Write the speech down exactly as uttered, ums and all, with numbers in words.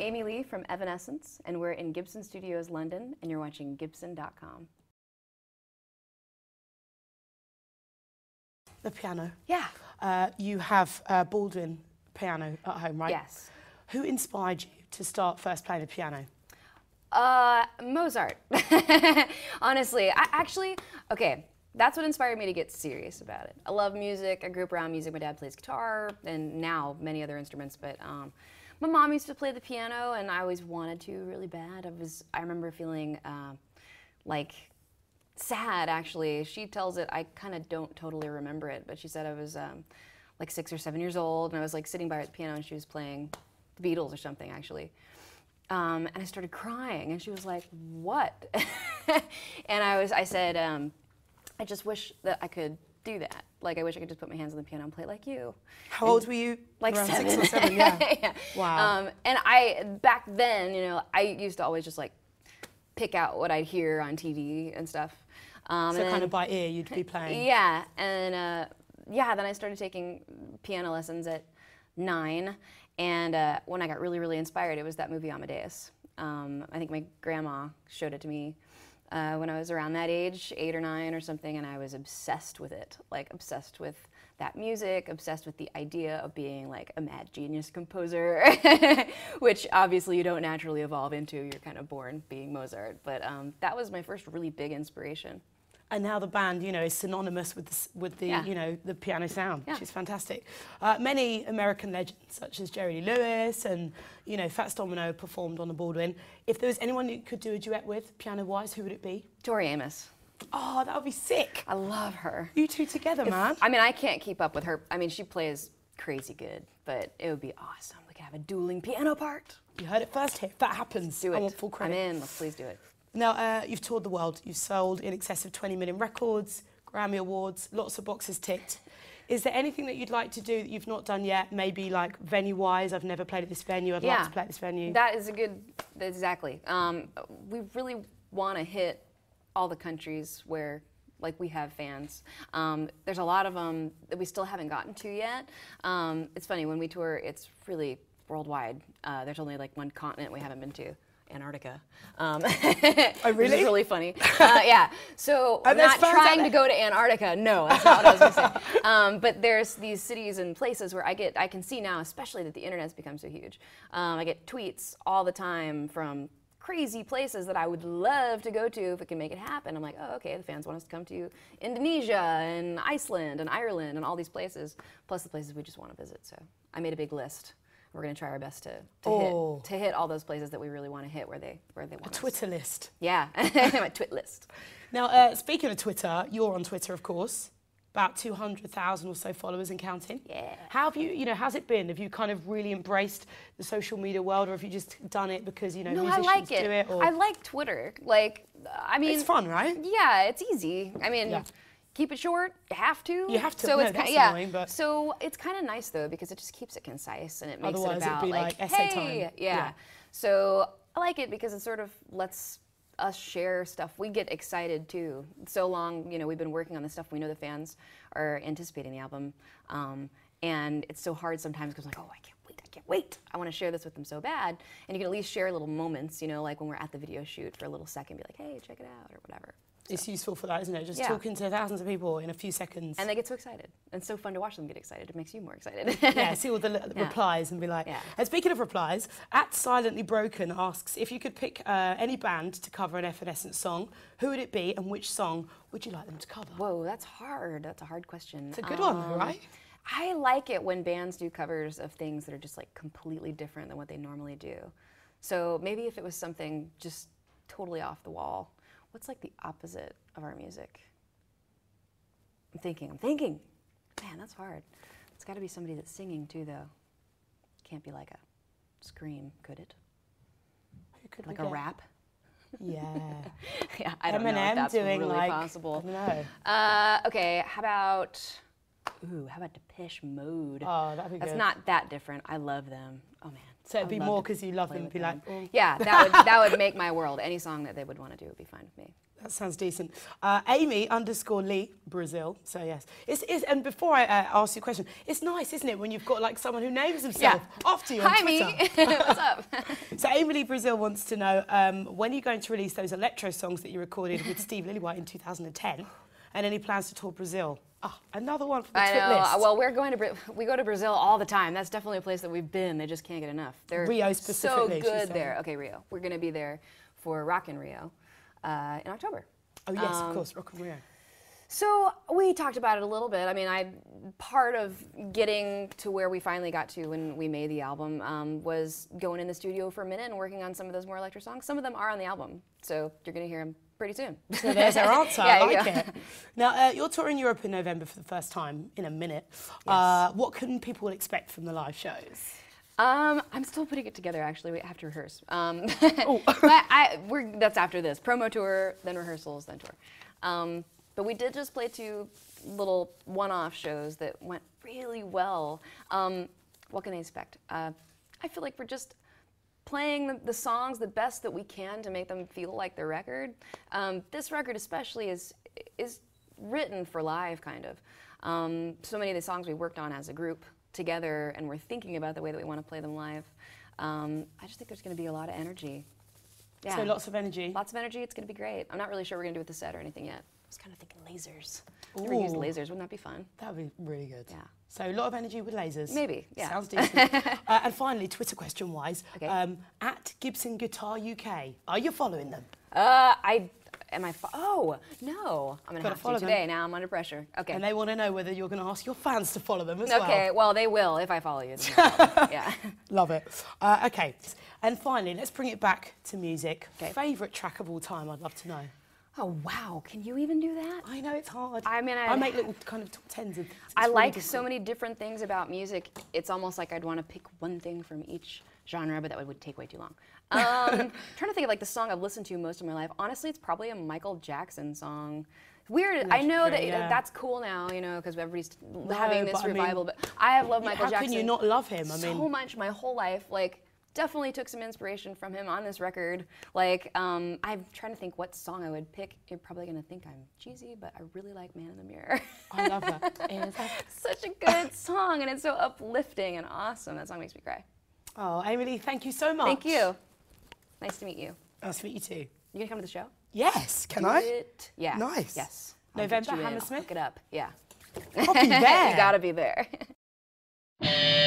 Amy Lee from Evanescence, and we're in Gibson Studios, London, and you're watching Gibson dot com. The piano. Yeah. Uh, you have uh, Baldwin piano at home, right? Yes. Who inspired you to start first playing the piano? Uh, Mozart. Honestly, I actually, okay, that's what inspired me to get serious about it. I love music. I grew up around music. My dad plays guitar and now many other instruments, but um, my mom used to play the piano and I always wanted to really bad. I was, I remember feeling uh, like sad, actually. She tells it, I kind of don't totally remember it, but she said I was um, like six or seven years old and I was like sitting by her at the piano and she was playing the Beatles or something, actually. Um, and I started crying, and she was like, "What?" And I was, I said, um, "I just wish that I could do that. Like, I wish I could just put my hands on the piano and play like you." How and old were you? Like Around seven. six or seven, yeah. Yeah. Wow. Um, and I, back then, you know, I used to always just like pick out what I'd hear on T V and stuff. Um, so and kind then, of by ear, you'd be playing. Yeah, and uh, yeah, then I started taking piano lessons at nine. And uh, when I got really, really inspired, it was that movie Amadeus. Um, I think my grandma showed it to me uh, when I was around that age, eight or nine or something, and I was obsessed with it. Like, obsessed with that music, obsessed with the idea of being like a mad genius composer, which obviously you don't naturally evolve into. You're kind of born being Mozart. But um, that was my first really big inspiration. And now the band, you know, is synonymous with the, with the Yeah. you know, the piano sound, Yeah. which is fantastic. Uh, many American legends, such as Jerry Lee Lewis and, you know, Fats Domino performed on the Baldwin. If there was anyone you could do a duet with, piano-wise, who would it be? Tori Amos. Oh, that would be sick. I love her. You two together, If- man. I mean, I can't keep up with her. I mean, she plays crazy good, but it would be awesome. We could have a dueling piano part. You heard it first here. If that happens, Do it. I want full credit. I'm in. Let's please do it. Now, uh, you've toured the world. You've sold in excess of twenty million records, Grammy Awards, lots of boxes ticked. Is there anything that you'd like to do that you've not done yet? Maybe like venue-wise, I've never played at this venue, I'd Yeah. like to play at this venue. That is a good, exactly. Um, we really want to hit all the countries where like we have fans. Um, there's a lot of them that we still haven't gotten to yet. Um, it's funny, when we tour, it's really worldwide. Uh, there's only like one continent we haven't been to. Antarctica. Um, Oh, Which really? is really funny. Uh, yeah. So Are I'm there not fans out trying there? to go to Antarctica. No, that's not what I was going to say. Um, but there's these cities and places where I get, I can see now, especially that the internet's become so huge. Um, I get tweets all the time from crazy places that I would love to go to if it can make it happen. I'm like, oh, okay, the fans want us to come to Indonesia and Iceland and Ireland and all these places, plus the places we just want to visit. So I made a big list. We're going to try our best to, to, Oh. hit, to hit all those places that we really want to hit where they, where they want A us. Twitter list. Yeah, my twit list. Now, uh, speaking of Twitter, you're on Twitter, of course. About two hundred thousand or so followers and counting. Yeah. How have you, you know, how's it been? Have you kind of really embraced the social media world, or have you just done it because, you know, No, I musicians like it. do it? Or... I like Twitter. Like, I mean, It's fun, right? Yeah, it's easy. I mean, Yeah. keep it short. You have to. You have to. So No, it's that's ki- yeah. annoying, but- So it's kind of nice though because it just keeps it concise and it makes Otherwise, it it'd about be like, like essay hey, time. Yeah. Yeah. So I like it because it sort of lets us share stuff. We get excited too. So long, you know, we've been working on this stuff. We know the fans are anticipating the album, um, and it's so hard sometimes because like, oh, I can't wait, I can't wait. I want to share this with them so bad. And you can at least share little moments, you know, like when we're at the video shoot for a little second, be like, hey, check it out or whatever. It's useful for that, isn't it? Just Yeah. talking to thousands of people in a few seconds. And they get so excited. And it's so fun to watch them get excited. It makes you more excited. yeah, see all the li- Yeah. replies and be like. Yeah. And speaking of replies, at Silently Broken asks if you could pick uh, any band to cover an Evanescence song, who would it be and which song would you like them to cover? Whoa, that's hard. That's a hard question. It's a good one, Um, right? I like it when bands do covers of things that are just like completely different than what they normally do. So maybe if it was something just totally off the wall, what's like the opposite of our music? I'm thinking, I'm thinking. Man, that's hard. It's got to be somebody that's singing too, though. Can't be like a scream, could it? Who could Like we a get? rap? Yeah. Yeah, I don't know if Eminem that's doing really like, possible. I don't know. Uh, okay, how about, ooh, how about Depeche Mode? Oh, that'd be That's good. not that different. I love them. Oh man, So it'd be love more to because you love play them, with be them. like, oh. Yeah, that would that would make my world. Any song that they would want to do would be fine with me. That sounds decent. Uh, Amy underscore Lee, Brazil. So yes. It's, it's, and before I uh, ask you a question, it's nice, isn't it, when you've got like someone who names himself Yeah. after you on Hi, Twitter. me. What's up? So Amy Lee Brazil wants to know, um, when are you going to release those electro songs that you recorded with Steve Lillywhite in two thousand ten? And any plans to tour Brazil? Ah, another one for the I Twit know. list. Well, we're going to Bra- we go to Brazil all the time. That's definitely a place that we've been. They just can't get enough. They're Rio so specifically, she's good saying. there. Okay, Rio. We're going to be there for Rock in Rio uh, in October. Oh yes, Um, of course, Rock and Rio. So we talked about it a little bit. I mean, I part of getting to where we finally got to when we made the album um, was going in the studio for a minute and working on some of those more electro songs. Some of them are on the album, so you're going to hear them pretty soon. So there's our answer. Yeah, I you like go. it. Now, uh, you're touring Europe in November for the first time in a minute. Uh, what can people expect from the live shows? Um, I'm still putting it together. Actually, we have to rehearse. Um, but I, we're that's after this promo tour, then rehearsals, then tour. Um, but we did just play two little one-off shows that went really well. Um, what can they expect? Uh, I feel like we're just playing the, the songs the best that we can to make them feel like the record. Um, this record especially is is written for live, kind of. Um, so many of the songs we worked on as a group together, and we're thinking about the way that we want to play them live. Um, I just think there's going to be a lot of energy. Yeah. So lots of energy. Lots of energy. It's going to be great. I'm not really sure what we're going to do with the set or anything yet. I was kind of thinking lasers. Never used Ooh. lasers. Wouldn't that be fun? That would be really good. Yeah. So a lot of energy with lasers. Maybe, yeah. Sounds decent. uh, and finally, Twitter question-wise, Okay. um, at Gibson Guitar U K, are you following them? Uh, I am I. Fo- oh no, I'm gonna Gotta have follow to them. today. Now I'm under pressure. Okay. And they want to know whether you're going to ask your fans to follow them as well. Okay. Well, they will if I follow you. then they'll follow me. Yeah. Love it. Uh, okay. And finally, let's bring it back to music. Okay. Favourite track of all time, I'd love to know. Oh wow, can you even do that? I know it's hard. I mean, I I- make little kind of top tens of things. It's I really like so difficult. many different things about music. It's almost like I'd want to pick one thing from each genre, but that would, would take way too long. Um, trying to think of like the song I've listened to most of my life. Honestly, it's probably a Michael Jackson song. Weird. I know that Legendary, yeah. that's cool now, you know, because everybody's having this but I mean, revival. but I have loved Yeah, Michael how Jackson. can you not love him? I so mean, much my whole life. Like, definitely took some inspiration from him on this record. Like, um, I'm trying to think what song I would pick. You're probably gonna think I'm cheesy, but I really like "Man in the Mirror." I love that. Is that- Such a good song, and it's so uplifting and awesome. That song makes me cry. Oh, Emily, thank you so much. Thank you. Nice to meet you. Nice to meet you too. You gonna come to the show? Yes, can Do I? it. Yeah. Nice. Yes. I'll November, get you in. Hammersmith? Look it up. Yeah. I'll be there. You gotta be there.